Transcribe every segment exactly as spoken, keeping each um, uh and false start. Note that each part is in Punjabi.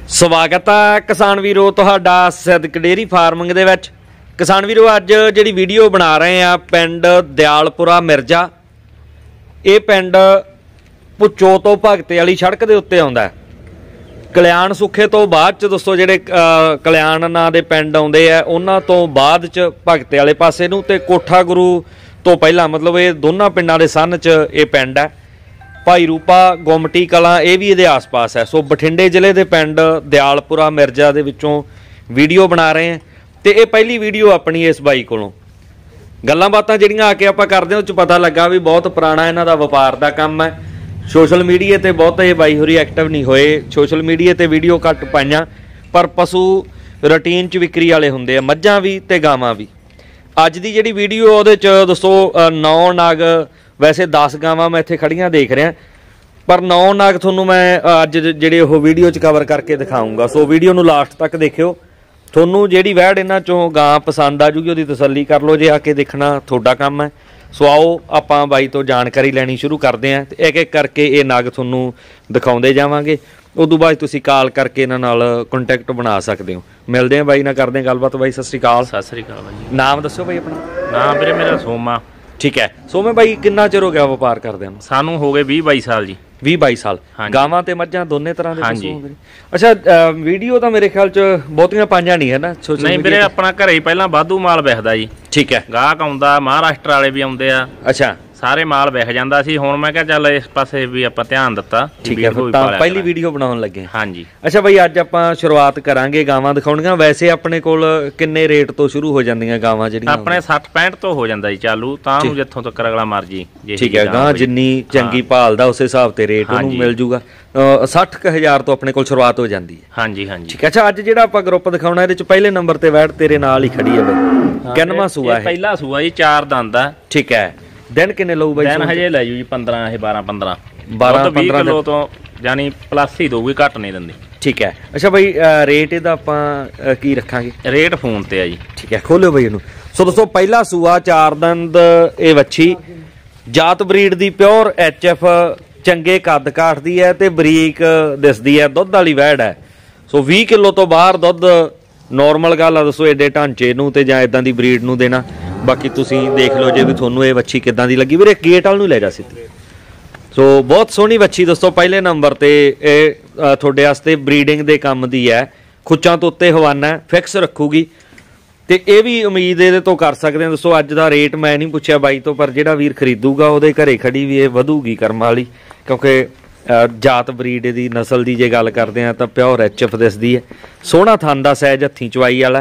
ਸਵਾਗਤ ਹੈ ਕਿਸਾਨ ਵੀਰੋ ਤੁਹਾਡਾ ਸਿੱਧਕ ਡੇਅਰੀ ਫਾਰਮਿੰਗ ਦੇ ਵਿੱਚ। ਕਿਸਾਨ ਵੀਰੋ ਅੱਜ ਜਿਹੜੀ ਵੀਡੀਓ ਬਣਾ ਰਹੇ ਆ ਪਿੰਡ ਦਿਆਲਪੁਰਾ ਮਿਰਜ਼ਾ, ਇਹ ਪਿੰਡ ਭੁੱਚੋ ਤੋਂ ਭਗਤੇ ਵਾਲੀ ਸੜਕ ਦੇ ਉੱਤੇ ਆਉਂਦਾ। ਕਲਿਆਣ ਸੁੱਖੇ ਤੋਂ ਬਾਅਦ ਚ ਦੋਸਤੋ ਜਿਹੜੇ ਕਲਿਆਣ ਨਾਂ ਦੇ ਪਿੰਡ ਆਉਂਦੇ ਆ ਉਹਨਾਂ ਤੋਂ ਬਾਅਦ ਚ ਭਗਤੇ ਵਾਲੇ ਪਾਸੇ ਨੂੰ ਤੇ ਕੋਠਾ ਗੁਰੂ ਤੋਂ ਪਹਿਲਾਂ, ਮਤਲਬ ਇਹ ਦੋਨਾਂ ਪਿੰਡਾਂ ਦੇ ਸੰਨ ਚ ਇਹ ਪਿੰਡ ਹੈ। ਭਾਈ ਰੂਪਾ ਗੁਮਟੀ ਕਲਾਂ ਇਹ भी ਇਹਦੇ आस-पास है। सो बठिंडे जिले के पिंड दियालपुरा मिर्जा दे विचों वीडियो बना रहे हैं तो ये पहली वीडियो अपनी इस बाई कोलों गल्लां बातां जिहड़ियां आके आपां करदे उस पता लगा भी बहुत पुराना इन्हां दा वपार दा काम है। सोशल मीडिया ते बहुत ये बाई होरी एक्टिव नहीं होए, सोशल मीडिया ते वीडियो घट पाईयां, पर पशु रूटीन च विक्री वाले हुंदे आ, मੱਝਾਂ भी ते गावां भी। अज दी जिहड़ी वीडियो उहदे च दोस्तों नौ नाग, वैसे दस गावां मैं इत्थे खड़ियां देख रहा, पर नौ नाग थोनू मैं अज जिहड़े ओह वीडियो च कवर करके दिखाऊंगा। सो वीडियो नू लास्ट तक देखियो, थोनू जिहड़ी वैड़ इन्हां चों गां पसंद आ जूगी उहदी तसल्ली कर लो, जे आके देखना तुहाडा काम है। सो आओ आपां बाई तो जानकारी लैनी शुरू करते हैं, एक एक करके ये नाग थोनू दिखाउंदे जावांगे। उदों बाद तुसीं कॉल करके इन्हां नाल कंटैक्ट बना सकते हो। मिलते हैं बाई नाल, करते हैं गलबात। बाई सत श्री अकाल। सत श्री अकाल भाई। नाम दस्सो बाई अपना। नाम मेरे मेरा सोमा। ठीक है। सोमे बाई कितना चिर हो गया व्यापार करदे नूं? सानू हो गए बीस बाईस साल जी। बीस बाईस साल। गावां ते मੱਝਾਂ दोने तरह दे? हाँ जी। अच्छा, वीडियो तो मेरे ख्याल च बहुतियां पाईयां नहीं है ना? नहीं मेरे अपना घरे ही पहला वाधू माल विकदा जी। ठीक है। गाहक आउंदा, महाराष्ट्र वाले भी आउंदे आ। अच्छा, सारे माल विक जांदा सी। हुण मैं कहा चल इस पासे भी आपां ध्यान दित्ता। ठीक है, तां पहली वीडियो बनाउण लगे। हाँ जी। अच्छा भाई, अज आपां शुरुआत करांगे गावां दिखाउणीਆਂ। वैसे अपने कोल किन्ने रेट तो शुरू हो जांदियां गावां ਜਿਹੜੀਆਂ? अपने साठ पैंठ तो हो जांदा जी चालू, तां नूं जिੱਥੋਂ तक अगला मर्जी। ठीक है, गां जिन्नी चंगी भालदा उस हिसाब ते रेट ਉਹਨੂੰ मिल जूगा। साठ हज़ार तो अपने कोल शुरुआत हो जाती है। हाँ जी हाँ जी। ठीक है। अच्छा, अज ਜਿਹੜਾ ਆਪਾਂ ग्रुप दिखाउणा ਇਹਦੇ ਚ ਪਹਿਲੇ ਨੰਬਰ ਤੇ ਵੈੜ ਤੇਰੇ ਨਾਲ ਹੀ ਖੜੀ ਹੈ ਬਈ। ਕਿੰਨਵਾਂ ਸੂਆ ਹੈ? ਪਹਿਲਾ ਸੂਆ ਜੀ, ਚਾਰ ਦੰਦ ਆ। ठीक है। दिन किन्ने लऊ बाई? दिन हजे ले जी पंद्रह, ये बारह पंद्रह बारह पंद्रह किलो तो यानी प्लस ही दोगी, घट नहीं दिंदी। ठीक है। अच्छा भाई, रेट ਇਹਦਾ ਆਪਾਂ ਕੀ ਰੱਖਾਂਗੇ? रेट फोन ते है जी। ठीक है, खोलो भाई ਇਹਨੂੰ। सो दोस्तों पहला सूआ चार दंद ਇਹ ਵੱਛੀ जात ब्रीड ਦੀ प्योर एच एफ, ਚੰਗੇ ਕੱਦ ਕਾਠ ਦੀ ਹੈ ਤੇ ਬਰੀਕ ਦਿਸਦੀ ਹੈ, ਦੁੱਧ ਵਾਲੀ ਵੈੜ ਹੈ। ਸੋ ਵੀਹ ਕਿਲੋ ਤੋਂ ਬਾਹਰ ਦੁੱਧ ਨੋਰਮਲ ਗੱਲ ਆ ਦੋਸਤੋ एडे ਢਾਂਚੇ ਨੂੰ ਤੇ ਜਾਂ ਇਦਾਂ ਦੀ ਬਰੀਡ ਨੂੰ ਦੇਣਾ। बाकी तुसीं देख लो जे भी थोनू ये वच्छी किदां दी लगी। वीरे गेट वाल नूं ले जा सीधी। सो बहुत सोहनी वच्छी दोस्तों, पहले नंबर ते ये तुहाडे वास्ते ब्रीडिंग दे काम दी है। खुच्चां तो उत्ते हवाना फिक्स रखूगी ते ये भी उम्मीद इहदे तो कर सकते हैं दोस्तों। अज दा रेट मैं नहीं पुछया बाई तो, पर जिहड़ा वीर खरीदूगा उहदे घरे खड़ी भी ये वधूगी करम वाली, क्योंकि जात ब्रीड दी नस्ल की जे गल करते हैं तो प्योर एच एफ दिसदी है। सोहना थन दा सैज, हत्थीं चवाई वाला,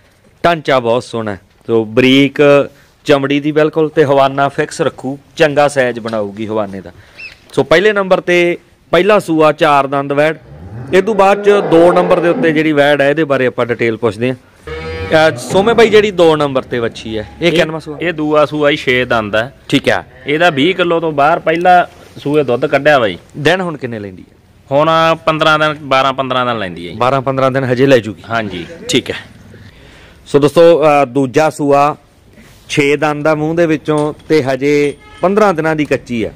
ढांचा बहुत सोहना है। तो बरीक चमड़ी दी बिल्कुल ते हवाना फिक्स रखू, चंगा सैज बनाऊगी हवाने का। सो पहले नंबर ते पहला सूआ चार दंद वैड़। इस तों बाद च दो नंबर के उत्ते जिहड़ी वैड़ है इहदे बारे आपां डिटेल पुछदे हां। सोमे भाई जिहड़ी दो नंबर ते वच्छी है ये किन्नवां सूआ? ये दूआ सूआ ही छे दंद है। ठीक है। ਇਹਦਾ बीस किलो तो बाहर पहला सूए दुੱਧ ਕੱਢਿਆ ਬਾਈ। दिन हुण किन्ने लैंदी है? ਹੁਣ पंद्रह दिन बारह पंद्रह दिन ਲੈਂਦੀ ਹੈ। बारह पंद्रह दिन हजे लै जूगी। हाँ जी। ठीक है। सो दोस्तों दूजा सूआ छे दंद आ मूँह दे विचों ते हजे पंद्रह दिनां दी कच्ची है।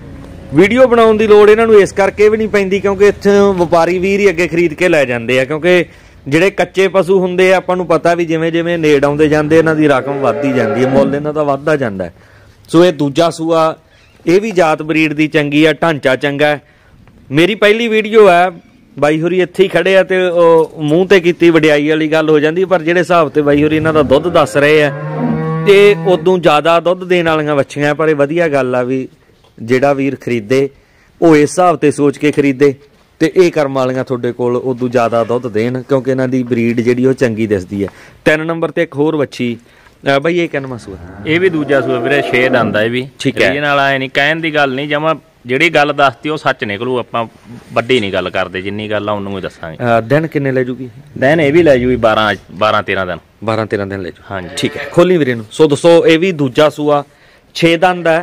वीडियो बनाउण दी लोड़ इन्हां नूं इस करके भी नहीं पैंदी क्योंकि इत्थे वपारी वीर ही अगे खरीद के लै जांदे आ, क्योंकि जिहड़े कच्चे पशु हुंदे आ आपां नूं पता भी जिवें जिवें नेड़ आउंदे जांदे इन्हां दी रकम वधदी जांदी है, मुੱਲ इन्हां दा वधदा जांदा है। सो ये दूजा सूआ ये भी जात ब्रीड दी चंगी है, ढांचा चंगा है। मेरी पहली वीडियो है, बाई होरी इत्थे ही खड़े आ ते मूँह ते कीती वडियाई वाली गल हो जाती, पर जिहड़े हिसाब ते बाई होरी इन्हां दा दुੱਧ दस रहे आ ते उदों ज़्यादा दुੱਧ देण वालीआं वच्छियां, पर वधिया गल आ भी जिहड़ा वीर खरीदे वो इस हिसाब ते सोच के खरीदे ते ये करम वालीआं तुहाडे कोल उदों ज़्यादा दुੱਧ देण, क्योंकि इन्हां दी ब्रीड जिहड़ी वो चंगी दिसदी है। तीन नंबर ते एक होर वच्छी बई, ये किन्नवां सूआ? ये भी दूजा सूआ वीरे, छे दंद है। भी ठीक है। ਇਹਦੇ ਨਾਲ ਐ ਨਹੀਂ ਕਹਿਣ ਦੀ ਗੱਲ ਨਹੀਂ, ਜਮਾ ਜਿਹੜੀ ਗੱਲ ਦੱਸਤੀ ਉਹ ਸੱਚ ਨਿਕਲੂ। ਆਪਾਂ ਵੱਡੀ ਨਹੀਂ ਗੱਲ ਕਰਦੇ, ਜਿੰਨੀ ਗੱਲ ਆ ਉਹਨੂੰ ਹੀ ਦੱਸਾਂਗੇ। दिन किन्ने ले जूगी? दिन ਇਹ ਵੀ ਲੈ ਜੂਗੀ बारह बारह तेरह दिन। बारह तेरह दिन ले जू। हाँ जी। ठीक है, खोली वीरे नूं। सो दोस्तों ये भी दूजा सूआ छे दंद है,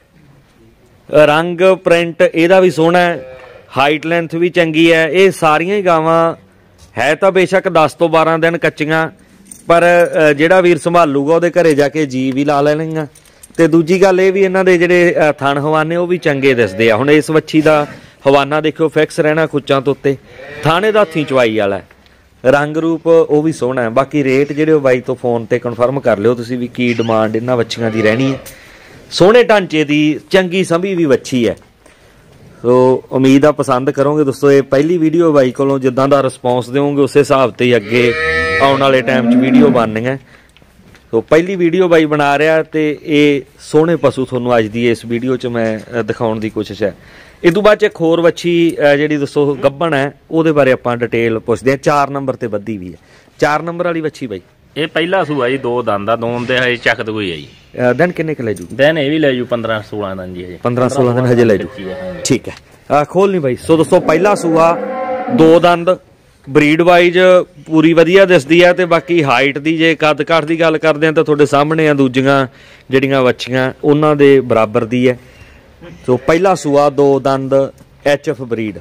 रंग प्रिंट ਇਹਦਾ भी सोहना है, हाइट लेंथ भी चंगी है। ये सारियां ही गावां है तो बेशक दस तो बारह दिन कच्चियां, पर जिहड़ा वीर संभालूगा ਉਹਦੇ घरे जाके जी भी ला ਲੈਣਗੀਆਂ। ਤੇ ਦੂਜੀ ਗੱਲ ਇਹ ਵੀ ਇਹਨਾਂ ਦੇ ਜਿਹੜੇ ਥਣ ਹਵਾਨੇ ਉਹ ਵੀ ਚੰਗੇ ਦਿਸਦੇ ਆ। ਹੁਣ ਇਸ ਵੱਛੀ ਦਾ ਹਵਾਨਾ ਦੇਖਿਓ ਫਿਕਸ ਰਹਿਣਾ ਖੁੱਚਾਂ ਤੋਂ ਉੱਤੇ। ਥਾਣੇ ਦਾ ਹੱਥੀਂ ਚਵਾਈ ਵਾਲਾ ਹੈ, ਰੰਗ ਰੂਪ ਉਹ ਵੀ ਸੋਹਣਾ ਹੈ। ਬਾਕੀ ਰੇਟ ਜਿਹੜੇ ਉਹ ਬਾਈ ਤੋਂ ਫੋਨ ਤੇ ਕਨਫਰਮ ਕਰ ਲਿਓ ਤੁਸੀਂ ਵੀ ਕੀ ਡਿਮਾਂਡ ਇਹਨਾਂ ਵੱਛੀਆਂ ਦੀ ਰਹਿਣੀ ਹੈ। ਸੋਹਣੇ ਢਾਂਚੇ ਦੀ ਚੰਗੀ ਸੰਭੀ ਵੀ ਵੱਛੀ ਹੈ। ਸੋ ਉਮੀਦ ਆ ਪਸੰਦ ਕਰੋਗੇ ਦੋਸਤੋ। ਇਹ ਪਹਿਲੀ ਵੀਡੀਓ ਬਾਈ ਕੋਲੋਂ, ਜਿੱਦਾਂ ਦਾ ਰਿਸਪੌਂਸ ਦਿਓਗੇ ਉਸੇ ਹਿਸਾਬ ਤੇ ਹੀ ਅੱਗੇ ਆਉਣ ਵਾਲੇ ਟਾਈਮ 'ਚ ਵੀਡੀਓ ਬਣਨੀਆਂ। ਸੋ ਪਹਿਲੀ ਵੀਡੀਓ ਬਾਈ ਬਣਾ ਰਿਹਾ ਤੇ ਇਹ ਸੋਹਣੇ ਪਸ਼ੂ ਤੁਹਾਨੂੰ ਅੱਜ ਦੀ ਇਸ ਵੀਡੀਓ 'ਚ ਮੈਂ ਦਿਖਾਉਣ ਦੀ ਕੋਸ਼ਿਸ਼ ਹੈ। ਇਹ ਤੋਂ ਬਾਅਦ 'ਚ ਇੱਕ ਹੋਰ ਵੱਛੀ ਜਿਹੜੀ ਦੋਸਤੋ ਗੱਭਣ ਹੈ, ਉਹਦੇ ਬਾਰੇ ਆਪਾਂ ਡਿਟੇਲ ਪੁੱਛਦੇ ਹਾਂ। ਚਾਰ ਨੰਬਰ ਤੇ ਬੱਧੀ ਵੀ ਹੈ। ਚਾਰ ਨੰਬਰ ਵਾਲੀ ਵੱਛੀ ਬਾਈ ਇਹ ਪਹਿਲਾ ਸੂਆ ਜੀ, ਦੋ ਦੰਦ ਆ, ਦੋਨ ਦੇ ਹਜੇ ਚੱਕਦ ਕੋਈ ਹੈ ਜੀ। ਦਿਨ ਕਿੰਨੇ ਕੁ ਲੈ ਜੂ? ਦਿਨ ਇਹ ਵੀ ਲੈ ਜੂ ਪੰਦਰਾਂ ਸੋਲਾਂ ਦਿਨ ਜੀ, ਹਜੇ ਪੰਦਰਾਂ ਸੋਲਾਂ ਦਿਨ ਹਜੇ ਲੈ ਜੂ। ਠੀਕ ਹੈ, ਖੋਲ ਨਹੀਂ ਬਾਈ। ਸੋ ਦੋਸਤੋ ਪਹਿਲਾ ਸੂਆ, ਦੋ ਦੰਦ, ਬਰੀਡ ਵਾਈਜ਼ ਪੂਰੀ ਵਧੀਆ ਦਿਸਦੀ ਹੈ। ਤੇ ਬਾਕੀ ਹਾਈਟ ਦੀ ਜੇ ਕੱਦ ਕਾਠ ਦੀ ਗੱਲ ਕਰਦੇ ਆ ਤਾਂ ਤੁਹਾਡੇ ਸਾਹਮਣੇ ਆ ਦੂਜੀਆਂ ਜਿਹੜੀਆਂ ਵੱਛੀਆਂ ਉਹਨਾਂ ਦੇ ਬਰਾਬਰ ਦੀ ਹੈ। ਸੋ ਪਹਿਲਾ ਸੂਆ, ਦੋ ਦੰਦ, ਐਚ ਐਫ ਬਰੀਡ।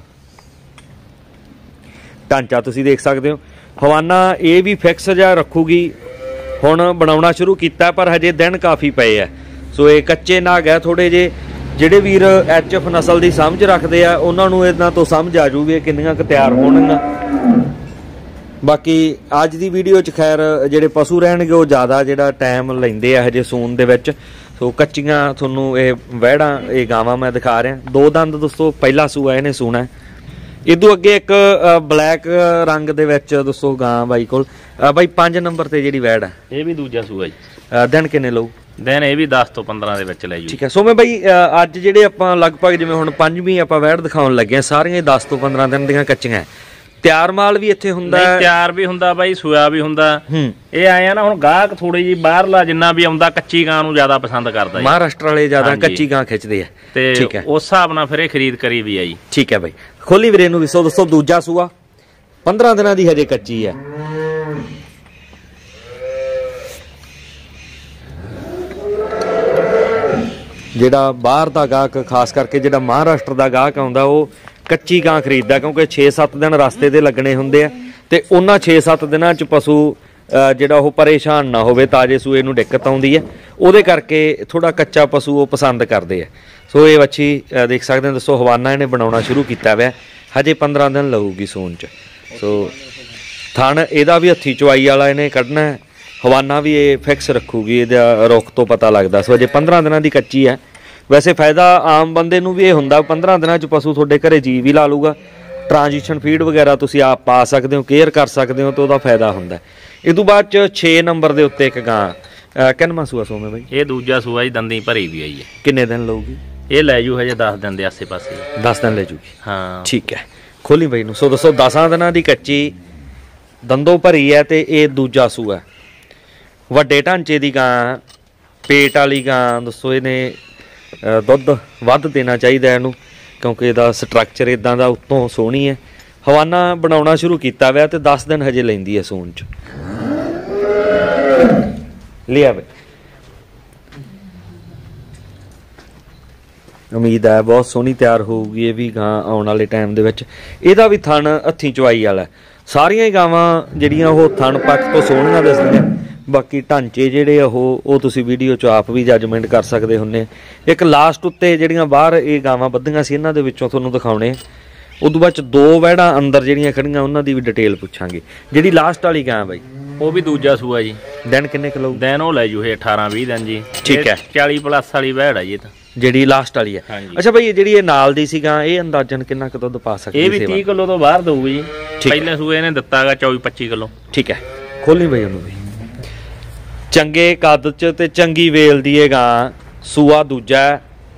ਢਾਂਚਾ ਤੁਸੀਂ ਦੇਖ ਸਕਦੇ ਹੋ। ਹਵਾਨਾ ਇਹ ਵੀ ਫਿਕਸ ਜਿਹਾ ਰੱਖੂਗੀ। ਹੁਣ ਬਣਾਉਣਾ ਸ਼ੁਰੂ ਕੀਤਾ ਪਰ ਹਜੇ ਦਿਨ ਕਾਫੀ ਪਏ ਆ। ਸੋ ਇਹ ਕੱਚੇ ਨਾਗ ਹੈ ਥੋੜੇ ਜੇ। ਜਿਹੜੇ ਵੀਰ ਐਚ ਐਫ ਨਸਲ ਦੀ ਸਮਝ ਰੱਖਦੇ ਆ ਉਹਨਾਂ ਨੂੰ ਇਹਨਾਂ ਤੋਂ ਸਮਝ ਆ ਜੂਗੀ ਕਿੰਨੀਆਂ ਕੁ ਤਿਆਰ ਹੋਣਗੀਆਂ। ਬਾਕੀ ਅੱਜ ਦੀ ਵੀਡੀਓ 'ਚ ਖੈਰ ਜਿਹੜੇ ਪਸ਼ੂ ਰਹਿਣਗੇ ਉਹ ਜ਼ਿਆਦਾ ਜਿਹੜਾ ਟਾਈਮ ਲੈਂਦੇ ਆ ਹਜੇ ਸੂਣ ਦੇ ਵਿੱਚ। ਸੋ ਕੱਚੀਆਂ ਤੁਹਾਨੂੰ ਇਹ ਵਹਿੜਾਂ, ਇਹ ਗਾਵਾਂ ਮੈਂ ਦਿਖਾ ਰਿਹਾ। ਦੋ ਦੰਦ ਦੋਸਤੋ ਪਹਿਲਾ ਸੂਆ ਇਹਨੇ ਸੂਣਾ। ਇਦੋਂ ਅੱਗੇ ਇੱਕ ਬਲੈਕ ਰੰਗ ਦੇ ਵਿੱਚ ਦੋਸਤੋ ਗਾਂ ਬਾਈ ਕੋਲ। ਬਾਈ ਪੰਜ ਨੰਬਰ ਤੇ ਜਿਹੜੀ ਵੈੜ ਹੈ ਇਹ ਵੀ ਦੂਜਾ ਸੂਆ ਜੀ। ਦਿਨ ਕਿੰਨੇ ਲਊ? ਦਿਨ ਇਹ ਵੀ ਦਸ ਤੋਂ ਪੰਦਰਾਂ ਦੇ ਵਿੱਚ ਲੈ ਜੂ। ਠੀਕ ਹੈ। ਸੋ ਮੈਂ ਬਾਈ ਅੱਜ ਜਿਹੜੇ ਆਪਾਂ ਲਗਭਗ ਜਿਵੇਂ ਹੁਣ ਪੰਜਵੀਂ ਆਪਾਂ ਵੈੜ ਦਿਖਾਉਣ ਲੱਗੇ ਆ, ਸਾਰੀਆਂ ਦਸ ਤੋਂ ਪੰਦਰਾਂ ਦਿਨ ਦੀਆਂ ਕੱਚੀਆਂ। ਤਿਆਰ ਮਾਲ ਵੀ ਇੱਥੇ ਹੁੰਦਾ? ਤਿਆਰ ਵੀ ਹੁੰਦਾ ਬਾਈ, ਸੂਆ ਵੀ ਹੁੰਦਾ। ਇਹ ਆਏ ਆ ਨਾ ਹੁਣ ਗਾਹਕ ਥੋੜੀ ਜੀ ਬਾਹਰਲਾ ਜਿੰਨਾ ਵੀ ਆਉਂਦਾ ਕੱਚੀ ਗਾਂ ਨੂੰ ਜ਼ਿਆਦਾ ਪਸੰਦ ਕਰਦਾ। ਮਹਾਰਾਸ਼ਟਰ ਵਾਲੇ ਜ਼ਿਆਦਾ ਕੱਚੀ ਗਾਂ ਖਿੱਚਦੇ ਆ ਤੇ ਉਸ ਹਿਸਾਬ ਨਾਲ ਫਿਰ ਇਹ ਖਰੀਦ ਕਰੀ ਵੀ ਆ ਜੀ। ਠੀਕ ਹੈ ਬਾਈ, ਖੋਲੀ ਵੀਰੇ ਨੂੰ ਵੀ। ਸੋ ਦੋਸਤੋ ਦੂਜਾ ਸੂਆ, ਪੰਦਰਾਂ ਦਿਨਾਂ ਦੀ ਹਜੇ ਕੱਚੀ ਹੈ। ਜਿਹੜਾ ਬਾਹਰ ਦਾ ਗਾਹਕ, ਖਾਸ ਕਰਕੇ ਜਿਹੜਾ ਮਹਾਰਾਸ਼ਟਰ ਦਾ ਗਾਹਕ ਆਉਂਦਾ, ਉਹ ਕੱਚੀ ਗਾਂ ਖਰੀਦਦਾ ਕਿਉਂਕਿ ਛੇ ਸੱਤ ਦਿਨ ਰਸਤੇ ਤੇ ਲੱਗਣੇ ਹੁੰਦੇ ਆ ਤੇ ਉਹਨਾਂ ਛੇ ਸੱਤ ਦਿਨਾਂ 'ਚ ਪਸ਼ੂ ਜਿਹੜਾ ਉਹ ਪਰੇਸ਼ਾਨ ਨਾ ਹੋਵੇ, ਤਾਜ਼ੇ ਸੂਏ ਨੂੰ ਦਿੱਕਤ ਆਉਂਦੀ ਹੈ, ਉਹਦੇ ਕਰਕੇ ਥੋੜਾ ਕੱਚਾ ਪਸ਼ੂ ਉਹ ਪਸੰਦ ਕਰਦੇ ਆ। ਸੋ ਇਹ ਵੱਛੀ ਦੇਖ ਸਕਦੇ ਹੋ ਦੋਸਤੋ, ਹਵਾਨਾ ਇਹਨੇ ਬਣਾਉਣਾ ਸ਼ੁਰੂ ਕੀਤਾ ਹੋਇਆ, ਹਜੇ ਪੰਦਰਾਂ ਦਿਨ ਲਊਗੀ ਸੂਣ 'ਚ। ਸੋ ਥਣ ਇਹਦਾ ਵੀ ਹੱਥੀ ਚਵਾਈ ਵਾਲਾ ਇਹਨੇ ਕੱਢਣਾ। ਹਵਾਨਾ ਵੀ ਇਹ ਫਿਕਸ ਰੱਖੂਗੀ, ਇਹਦਾ ਰੁੱਖ ਤੋਂ ਪਤਾ ਲੱਗਦਾ। ਸੋ ਅਜੇ ਪੰਦਰਾਂ ਦਿਨਾਂ ਦੀ ਕੱਚੀ ਹੈ। ਵੈਸੇ ਫਾਇਦਾ ਆਮ ਬੰਦੇ ਨੂੰ ਵੀ ਇਹ ਹੁੰਦਾ, ਪੰਦਰਾਂ ਦਿਨਾਂ 'ਚ ਪਸ਼ੂ ਤੁਹਾਡੇ ਘਰੇ ਜੀ ਵੀ ਲਾ ਲੂਗਾ। ਟ੍ਰਾਂਜੀਸ਼ਨ ਫੀਡ ਵਗੈਰਾ ਤੁਸੀਂ ਆਪ ਪਾ ਸਕਦੇ ਹੋ, ਕੇਅਰ ਕਰ ਸਕਦੇ ਹੋ, ਤਾਂ ਉਹਦਾ ਫਾਇਦਾ ਹੁੰਦਾ। ਇਹ ਤੋਂ ਬਾਅਦ 'ਚ ਛੇ ਨੰਬਰ ਦੇ ਉੱਤੇ ਇੱਕ ਗਾਂ, ਕਿੰਨਵਾਂ ਸੂਆ ਸੋਮੇ ਬਾਈ? ਇਹ ਦੂਜਾ ਸੂਆ ਜੀ, ਦੰਦੀ ਭਰੀ ਵੀ ਆਈ ਹੈ। ਕਿੰਨੇ ਦਿਨ ਲਊਗੀ? ਇਹ ਲੈ ਜੂ ਹਜੇ ਦਸ ਦਿਨ ਦੇ ਆਸੇ ਪਾਸੇ। ਦਸ ਦਿਨ ਲੈ ਜੂਗੀ। ਹਾਂ ਠੀਕ ਹੈ, ਖੋਲੀ ਬਾਈ ਨੂੰ। ਸੋ ਦੱਸੋ ਦਸਾਂ ਦਿਨਾਂ ਦੀ ਕੱਚੀ, ਦੰਦੋਂ ਭਰੀ ਹੈ ਤੇ ਇਹ ਦੂਜਾ ਸੂਆ। ਵੱਡੇ ਢਾਂਚੇ ਦੀ ਗਾਂ, ਪੇਟ ਵਾਲੀ ਗਾਂ ਦੱਸੋ। ਇਹਨੇ ਦੁੱਧ ਵੱਧ ਦੇਣਾ ਚਾਹੀਦਾ ਇਹਨੂੰ ਕਿਉਂਕਿ ਇਹਦਾ ਸਟਰਕਚਰ ਇਦਾਂ ਦਾ, ਉੱਤੋਂ ਸੋਹਣੀ ਹੈ। ਹਵਾਨਾ ਬਣਾਉਣਾ ਸ਼ੁਰੂ ਕੀਤਾ ਹੋਇਆ ਤੇ ਦਸ ਦਿਨ ਹਜੇ ਲੈਂਦੀ ਹੈ ਸੂਣ 'ਚ। ਲਿਆ ਬਈ, ਉਮੀਦ ਹੈ ਬਹੁਤ ਸੋਹਣੀ ਤਿਆਰ ਹੋਊਗੀ ਇਹ ਵੀ ਗਾਂ ਆਉਣ ਵਾਲੇ ਟਾਈਮ ਦੇ ਵਿੱਚ। ਇਹਦਾ ਵੀ ਥਣ ਹੱਥੀਂ ਚਵਾਈ ਵਾਲਾ। ਸਾਰੀਆਂ ਹੀ ਗਾਵਾਂ ਜਿਹੜੀਆਂ ਉਹ ਥਣ ਪੱਖ ਤੋਂ ਸੋਹਣੀਆਂ ਦਿਸਦੀਆਂ। ਬਾਕੀ ਢਾਂਚੇ ਜਿਹੜੇ ਉਹ ਉਹ ਤੁਸੀਂ ਵੀਡੀਓ 'ਚ ਆਪ ਵੀ ਜੱਜਮੈਂਟ ਕਰ ਸਕਦੇ ਹੁੰਦੇ। ਇੱਕ ਲਾਸਟ ਉੱਤੇ ਜਿਹੜੀਆਂ ਬਾਹਰ ਇਹ ਗਾਵਾਂ ਬੱਧੀਆਂ ਸੀ, ਇਹਨਾਂ ਦੇ ਵਿੱਚੋਂ ਤੁਹਾਨੂੰ ਦਿਖਾਉਣੇ। ਉਦੋਂ ਬਾਅਦ 'ਚ ਦੋ ਵਹਿੜਾਂ ਅੰਦਰ ਜਿਹੜੀਆਂ ਖੜੀਆਂ ਉਹਨਾਂ ਦੀ ਵੀ ਡਿਟੇਲ ਪੁੱਛਾਂਗੇ। ਜਿਹੜੀ ਲਾਸਟ ਵਾਲੀ ਗਾਂ ਬਾਈ ਉਹ ਵੀ ਦੂਜਾ ਸੂਆ ਜੀ। ਦਿਨ ਕਿੰਨੇ ਕੁ ਲਊ? ਦਿਨ ਉਹ ਲੈ ਜੂ ਇਹ ਅਠਾਰਾਂ ਵੀਹ ਦਿਨ ਜੀ। ਠੀਕ ਹੈ, ਚਾਲੀ ਪਲੱਸ ਵਾਲੀ ਵਹਿੜ ਆ ਜੀ ਇਹ ਤਾਂ, ਜਿਹੜੀ ਲਾਸਟ ਵਾਲੀ ਹੈ। ਅੱਛਾ ਬਾਈ, ਜਿਹੜੀ ਇਹ ਨਾਲ ਦੀ ਸੀ ਗਾਂ, ਇਹ ਅੰਦਾਜ਼ਨ ਕਿੰਨਾ ਕੁ ਦੁੱਧ ਪਾ ਸਕਦੀ? ਇਹ ਵੀ ਤੀਹ ਕਿਲੋ ਤੋਂ ਬਾਹਰ ਦਊਗੀ ਜੀ। ਪਹਿਲੇ ਸੂਏ ਇਹਨੇ ਦਿੱਤਾ ਗਾ ਚੌਵੀ ਪੱਚੀ ਕਿਲੋ। ਠੀਕ ਹੈ, ਖੋਲੀ ਬਾਈ ਉਹਨੂੰ ਵੀ। ਚੰਗੇ ਕੱਦ 'ਚ ਤੇ ਚੰਗੀ ਵੇਲ ਦੀ ਇਹ ਗਾਂ, ਸੂਆ ਦੂਜਾ।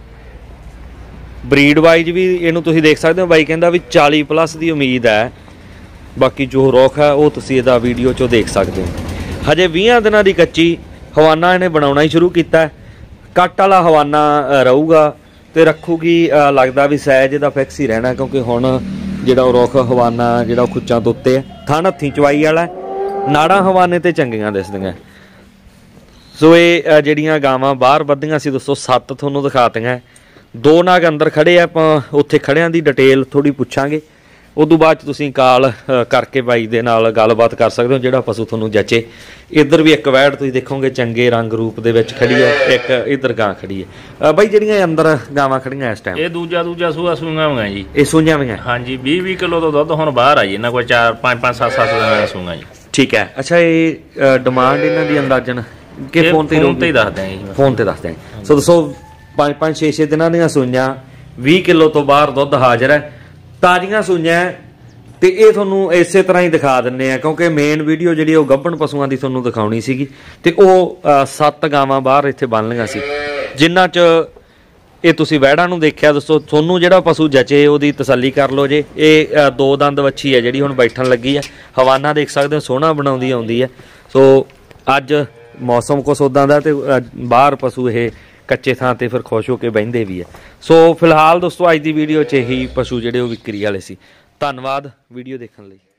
ਬਰੀਡ ਵਾਈਜ਼ ਵੀ ਇਹਨੂੰ ਤੁਸੀਂ ਦੇਖ ਸਕਦੇ ਹੋ, ਬਾਈ ਕਹਿੰਦਾ ਵੀ ਚਾਲੀ ਪਲੱਸ ਦੀ ਉਮੀਦ ਹੈ। ਬਾਕੀ ਜੋ ਰੁੱਖ ਹੈ ਉਹ ਤੁਸੀਂ ਇਹਦਾ ਵੀਡੀਓ 'ਚੋਂ ਦੇਖ ਸਕਦੇ ਹੋ। ਹਜੇ ਵੀਹਾਂ ਦਿਨਾਂ ਦੀ ਕੱਚੀ। ਹਵਾਨਾ ਇਹਨੇ ਬਣਾਉਣਾ ਹੀ ਸ਼ੁਰੂ ਕੀਤਾ। ਕੱਟ ਵਾਲਾ ਹਵਾਨਾ ਰਹੂਗਾ ਤੇ ਰੱਖੂਗੀ, ਲੱਗਦਾ ਵੀ ਸਾਈਜ਼ ਇਹਦਾ ਫਿਕਸ ਹੀ ਰਹਿਣਾ ਕਿਉਂਕਿ ਹੁਣ ਜਿਹੜਾ ਉਹ ਰੁੱਖ ਹਵਾਨਾ ਜਿਹੜਾ ਉਹ ਖੁੱਚਾਂ ਤੋਂ ਉੱਤੇ ਹੈ। ਥਣ ਹੱਥੀਂ ਚਵਾਈ ਵਾਲਾ। ਨਾੜਾਂ ਹਵਾਨੇ ਤੇ ਚੰਗੀਆਂ ਦਿਸਦੀਆਂ। ਸੋ ਇਹ ਜਿਹੜੀਆਂ ਗਾਵਾਂ ਬਾਹਰ ਵੱਧੀਆਂ ਸੀ ਦੋਸਤੋ, ਸੱਤ ਤੁਹਾਨੂੰ ਦਿਖਾਤੀਆਂ। ਦੋ ਨਾਗ ਅੰਦਰ ਖੜੇ ਆ, ਆਪਾਂ ਉੱਥੇ ਖੜਿਆਂ ਦੀ ਡਿਟੇਲ ਥੋੜੀ ਪੁੱਛਾਂਗੇ। ਉਦੋਂ ਬਾਅਦ 'ਚ ਤੁਸੀਂ ਕਾਲ ਅ, ਕਰਕੇ ਬਾਈ ਦੇ ਨਾਲ ਗੱਲਬਾਤ ਕਰ ਸਕਦੇ ਹੋ ਜਿਹੜਾ ਪਸ਼ੂ ਤੁਹਾਨੂੰ ਜਚੇ। ਇੱਧਰ ਵੀ ਇੱਕ ਵੈੜ ਤੁਸੀਂ ਦੇਖੋਗੇ ਚੰਗੇ ਰੰਗ ਰੂਪ ਦੇ ਵਿੱਚ ਖੜੀ ਹੈ, ਇੱਕ ਇੱਧਰ ਗਾਂ ਖੜੀ ਹੈ। ਅ, ਬਾਈ ਜਿਹੜੀਆਂ ਅੰਦਰ ਗਾਵਾਂ ਖੜੀਆਂ ਇਸ ਟਾਈਮ ਇਹ ਦੂਜਾ ਦੂਜਾ ਸੂਆ ਸੂਈਆਂ ਹੋਈਆਂ ਜੀ। ਇਹ ਸੂਈਆਂ ਵੀਆਂ? ਹਾਂਜੀ ਵੀਹ ਵੀਹ ਕਿਲੋ ਤੋਂ ਦੁੱਧ ਹੁਣ ਬਾਹਰ ਆ ਜੀ ਇਹਨਾਂ ਕੋਲ ਚਾਰ ਪੰਜ ਪੰਜ ਸੱਤ ਸੱਤ ਦਿਨਾਂ ਸੂਈਆਂ ਜੀ। ਠੀਕ ਹੈ। ਅੱਛਾ ਇਹ ਡਿਮਾਂਡ ਇਹਨਾਂ ਦੀ ਅੰਦਾਜ਼ਨ ਕਿ ਇਹ ਫੋਨ ਤੇ ਫੋਨ ਤੇ ਹੀ ਦੱਸ ਦਿਆਂ ਜੀ। ਫੋਨ ਤੇ ਦੱਸ ਦਿਆਂ। ਸੋ ਦੱਸੋ ਪੰਜ ਪੰਜ ਛੇ ਛੇ ਦਿਨਾਂ ਦੀਆਂ ਸੂਈਆਂ, ਵੀਹ ਕਿਲੋ ਤੋਂ ਬਾਹਰ ਦੁੱਧ ਹਾਜ਼ਰ ਹੈ, ਤਾਜ਼ੀਆਂ ਸੂਈਆਂ। ਤੇ ਇਹ ਤੁਹਾਨੂੰ ਇਸੇ ਤਰ੍ਹਾਂ ਹੀ ਦਿਖਾ ਦਿੰਨੇ ਆ ਕਿਉਂਕਿ ਮੇਨ ਵੀਡੀਓ ਜਿਹੜੀ ਉਹ ਗੱਭਣ ਪਸ਼ੂਆਂ ਦੀ ਤੁਹਾਨੂੰ ਦਿਖਾਉਣੀ ਸੀਗੀ ਤੇ ਉਹ ਸੱਤ ਗਾਵਾਂ ਬਾਹਰ ਇੱਥੇ ਬਣ ਲਈਆਂ ਸੀ ਜਿਨ੍ਹਾਂ 'ਚ ਇਹ ਤੁਸੀਂ ਵਹਿੜਾਂ ਨੂੰ ਦੇਖਿਆ। ਦੱਸੋ ਤੁਹਾਨੂੰ ਜਿਹੜਾ ਪਸ਼ੂ ਜਚੇ ਉਹਦੀ ਤਸੱਲੀ ਕਰ ਲਓ ਜੇ। ਇਹ ਦੋ ਦੰਦ ਵੱਛੀ ਹੈ ਜਿਹੜੀ ਹੁਣ ਬੈਠਣ ਲੱਗੀ ਹੈ। ਹਵਾਨਾ ਦੇਖ ਸਕਦੇ ਹੋ ਸੋਹਣਾ ਬਣਾਉਂਦੀ ਆਉਂਦੀ ਹੈ। ਸੋ ਅੱਜ ਮੌਸਮ ਕੁਛ ਉੱਦਾਂ ਦਾ ਤੇ ਬਾਹਰ ਪਸ਼ੂ ਇਹ ਕੱਚੇ ਥਾਂ ਤੇ ਫਿਰ ਖੁਸ਼ ਹੋ ਕੇ ਬਹਿੰਦੇ ਵੀ ਹੈ। ਸੋ ਫਿਲਹਾਲ ਦੋਸਤੋ ਅੱਜ ਦੀ ਵੀਡੀਓ 'ਚ ਇਹੀ ਪਸ਼ੂ ਜਿਹੜੇ ਉਹ ਵਿਕਰੀ ਵਾਲੇ ਸੀ। ਧੰਨਵਾਦ ਵੀਡੀਓ ਦੇਖਣ ਲਈ।